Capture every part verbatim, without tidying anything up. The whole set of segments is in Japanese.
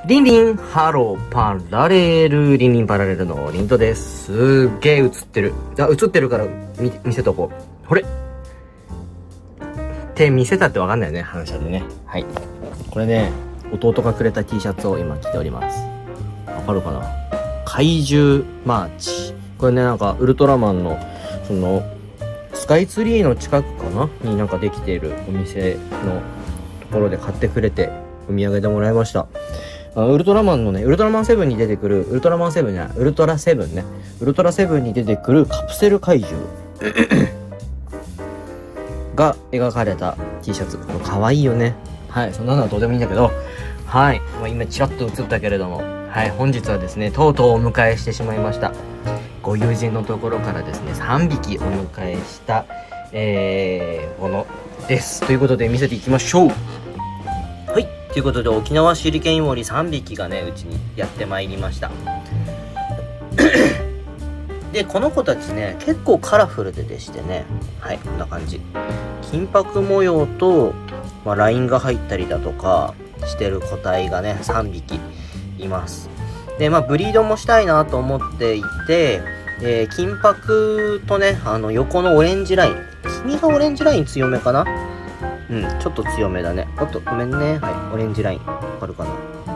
リンリン、ハロー、パラレル、リンリンパラレルのリントです。すっげえ映ってる。あ、映ってるから見、見せとこう。ほれって見せたってわかんないよね、反射でね。はい。これね、弟がくれた T シャツを今着ております。わかるかな？怪獣マーチ。これね、なんか、ウルトラマンの、その、スカイツリーの近くかなになんかできているお店のところで買ってくれて、お土産でもらいました。ウルトラマンのね、ウルトラマンセブンに出てくる、ウルトラマンセブンじゃない、ウルトラセブンね。ウルトラセブンに出てくるカプセル怪獣が描かれた T シャツ。これ可愛いよね。はい、そんなのはどうでもいいんだけど、はい、まあ、今チラッと映ったけれども、はい、本日はですね、とうとうお迎えしてしまいました。ご友人のところからですね、さんびきお迎えした、えー、ものです。ということで見せていきましょう。はい。ということで、沖縄手裏剣イモリさんびきがね、うちにやってまいりました。で、この子たちね、結構カラフルででしてね、はい、こんな感じ。金箔模様と、まあ、ラインが入ったりだとかしてる個体がね、さんびきいます。で、まあ、ブリードもしたいなと思っていて、えー、金箔とね、あの、横のオレンジライン。君がオレンジライン強めかな？うん、ちょっと強めだね。おっと、ごめんね。はい、オレンジライン。わかるかな？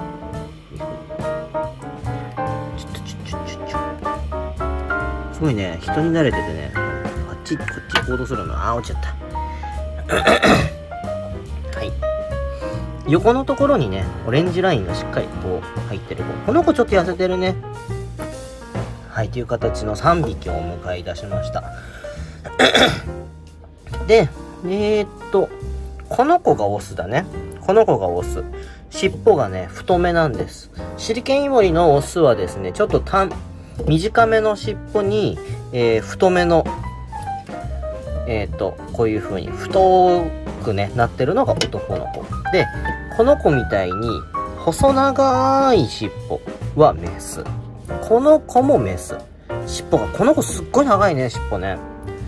ちょっと、ちょ、ちょ、ちょ、ちょ。すごいね、人に慣れててね、あっち、こっち行動するの。あー、落ちちゃった。はい。横のところにね、オレンジラインがしっかりこう入ってる子。この子ちょっと痩せてるね。はい、という形のさんびきをお迎えいたしました。で、えー、っと、この子がオスだね。この子がオス。尻尾がね、太めなんです。手裏剣イモリのオスはですね、ちょっと短、短めの尻尾に、えー、太めの、えー、っと、こういう風に太くね、なってるのが男の子。で、この子みたいに、細長い尻尾はメス。この子もメス。尻尾が、この子すっごい長いね、尻尾ね。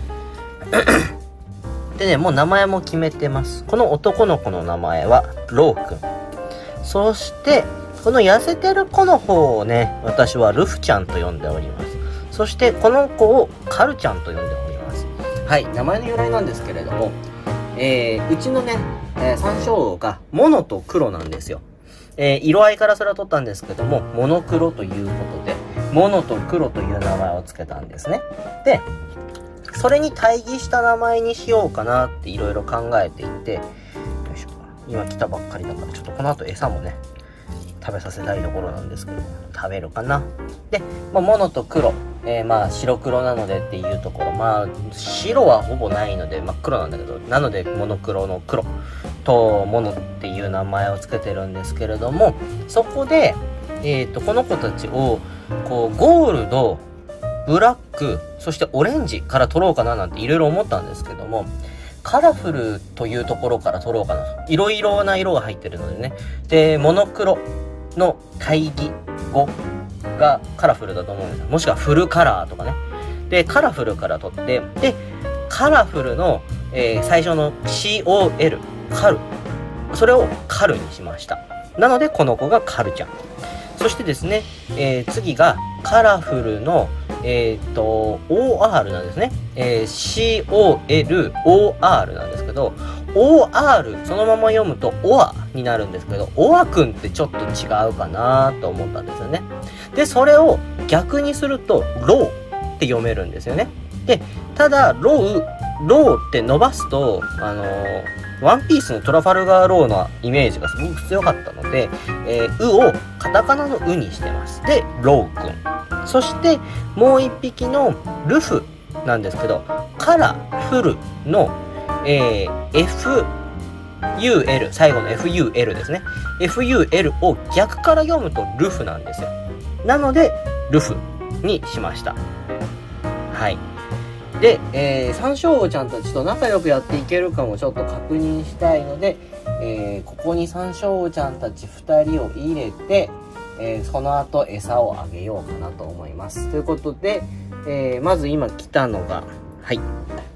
でね、もう名前も決めてます。この男の子の名前は、ローくん。そして、この痩せてる子の方をね、私はルフちゃんと呼んでおります。そして、この子をカルちゃんと呼んでおります。はい、名前の由来なんですけれども、えー、うちのね、えー、山椒がモノと黒なんですよ。えー、色合いからそれは取ったんですけども、モノクロということで、モノと黒という名前を付けたんですね。で、それに対義した名前にしようかなっていろいろ考えていて、よいしょ、今来たばっかりだから、ちょっとこの後餌もね、食べさせたいところなんですけど、食べるかな。で、まあ、モノと黒、えー、まあ白黒なのでっていうところ、まあ白はほぼないので真っ黒なんだけど、なのでモノクロの黒とモノっていう名前を付けてるんですけれども、そこで、えーと、この子たちをこうゴールド、ブラック、そしてオレンジから取ろうかななんていろいろ思ったんですけども、カラフルというところから取ろうかな。いろいろな色が入ってるのでね。で、モノクロの対義語がカラフルだと思うんですよ。もしくはフルカラーとかね。で、カラフルから取って、で、カラフルの、えー、最初の シーオーエル、カル。それをカルにしました。なので、この子がカルちゃん。そしてですね、えー、次がカラフルの、えっと、オーアール なんですね。えー、シーオーエルオーアール なんですけど、オーアール そのまま読むとオアになるんですけど、オアくんってちょっと違うかなと思ったんですよね。で、それを逆にするとローって読めるんですよね。で、ただロー、ローって伸ばすと、あのー、ワンピースのトラファルガーローのイメージがすごく強かったので、えー、うをカタカナのうにしてます。で、ローくん。そして、もう一匹のルフなんですけど、カラフルの、えー、エフユーエル、最後の エフユーエル ですね。エフユーエル を逆から読むとルフなんですよ。なので、ルフにしました。はい。で、えー、サンショウウオちゃんたちと仲良くやっていけるかもちょっと確認したいので、えー、ここにサンショウウオちゃんたちふたりを入れて、えー、その後餌をあげようかなと思います。ということで、えー、まず今来たのが、はい。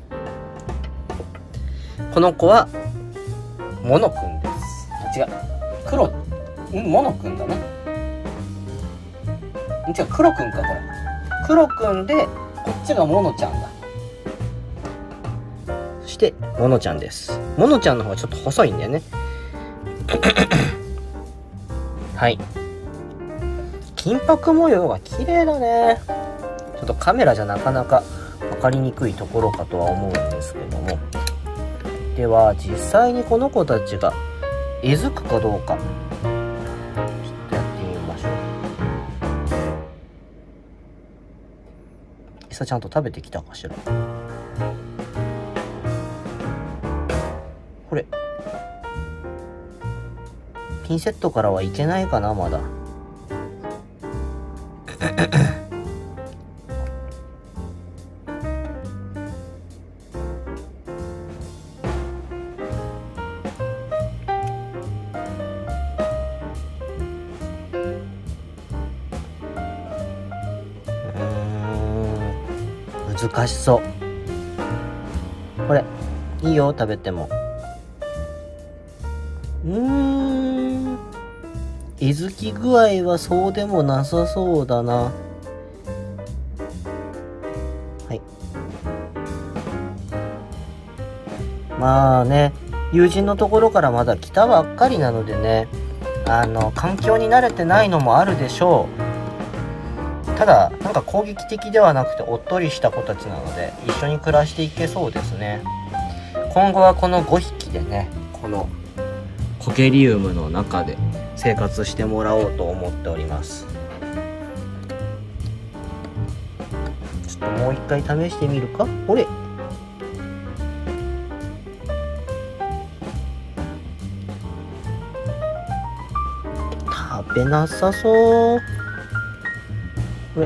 この子は、モノくんです。違う。黒、んモノくんだね。 違う、黒くんか、これ。黒くんで、こっちがモノちゃんだ。そして、モノちゃんです。モノちゃんの方がちょっと細いんだよね。はい。金箔模様が綺麗だね。ちょっとカメラじゃなかなか分かりにくいところかとは思うんですけども。では、実際にこの子たちがえずくかどうか。餌ちゃんと食べてきたかしら。これピンセットからはいけないかな、まだ。難しそう。これいいよ、食べても。うーん、えずき具合はそうでもなさそうだな。はい。まあね、友人のところからまだ来たばっかりなのでね、あの環境に慣れてないのもあるでしょう。ただなんか攻撃的ではなくておっとりした子たちなので一緒に暮らしていけそうですね。今後はこのごひきでね、このコケリウムの中で生活してもらおうと思っております。ちょっともう一回試してみるか。ほれ、食べなさそう。これ、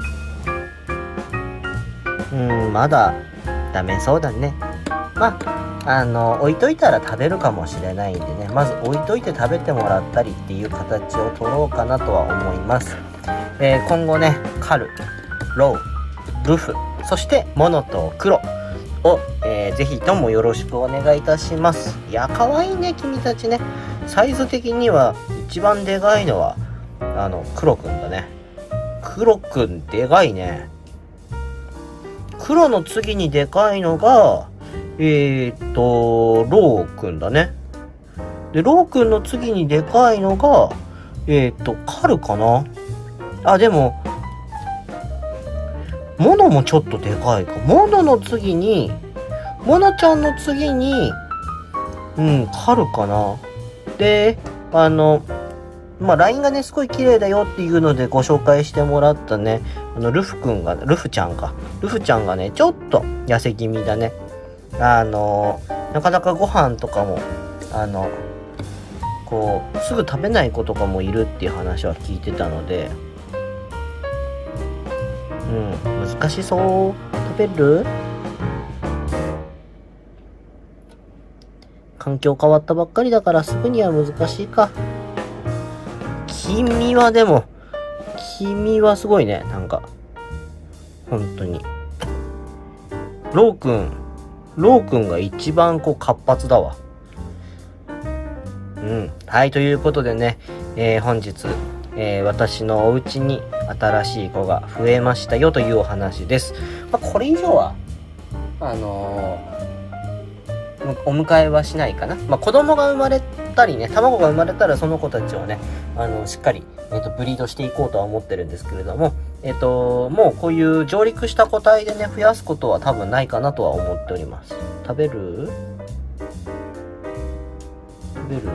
うん、まだダメそうだね。まあ、あの置いといたら食べるかもしれないんでね、まず置いといて食べてもらったりっていう形を取ろうかなとは思います。えー、今後ね、カル、ロウ、ルフ、そしてモノとクロを、えー、ぜひともよろしくお願いいたします。いや、可愛いね、君たちね。サイズ的には一番でかいのはあのクロくんだね。クロくんでかいね。黒の次にでかいのがえーっとローくんだね。でローくんの次にでかいのがえーっとカルかな。あ、でもモノもちょっとでかいか。モノの次にモノちゃんの次にうんカルかな。であのまあ、ライン がね、すごい綺麗だよっていうのでご紹介してもらったね、あの、ルフくんが、ルフちゃんか。ルフちゃんがね、ちょっと痩せ気味だね。あの、なかなかご飯とかも、あの、こう、すぐ食べない子とかもいるっていう話は聞いてたので、うん、難しそう。食べる？環境変わったばっかりだからすぐには難しいか。君はでも、君はすごいね、なんか。本当に。ローくん、ローくんが一番こう活発だわ。うん。はい、ということでね、えー、本日、えー、私のお家に新しい子が増えましたよというお話です。まあ、これ以上は、あのー、お迎えはしないかな。まあ、子供が生まれたりね、卵が生まれたらその子たちをね、あの、しっかり、えっと、ブリードしていこうとは思ってるんですけれども、えっと、もうこういう上陸した個体でね、増やすことは多分ないかなとは思っております。食べる？食べる？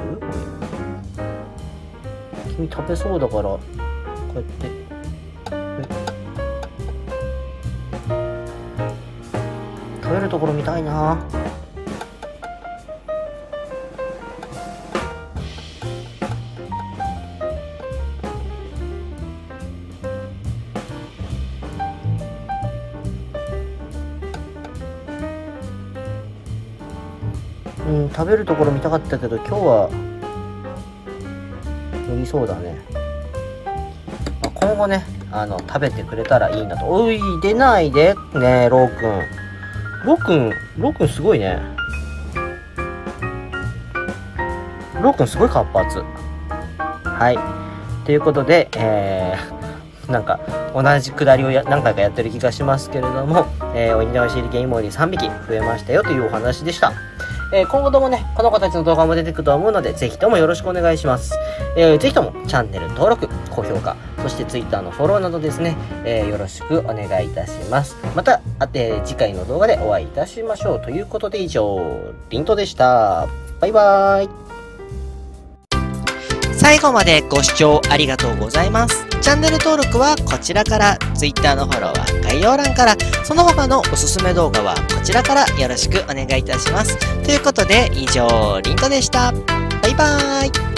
君食べそうだから、こうやって、食べるところ見たいな。うん、食べるところ見たかったけど今日は無理そうだね。まあ、今後ね、あの食べてくれたらいいなと。おい、出ないでね、ローくん。ローくん、ローくんすごいね。ローくんすごい活発。はい。ということで、えー、 なんか同じくだりをや何回かやってる気がしますけれども、えー、おいにおいしりゲイモリさんびき増えましたよというお話でした。えー、今後ともね、この子たちの動画も出てくると思うので、ぜひともよろしくお願いします。えー、ぜひともチャンネル登録、高評価、そして Twitter のフォローなどですね、えー、よろしくお願いいたします。また、あて次回の動画でお会いいたしましょう。ということで以上、リントでした。バイバーイ。 最後までご視聴ありがとうございます。チャンネル登録はこちらから、Twitter のフォローは概要欄から、その他のおすすめ動画はこちらからよろしくお願いいたします。ということで以上、リントでした。バイバーイ。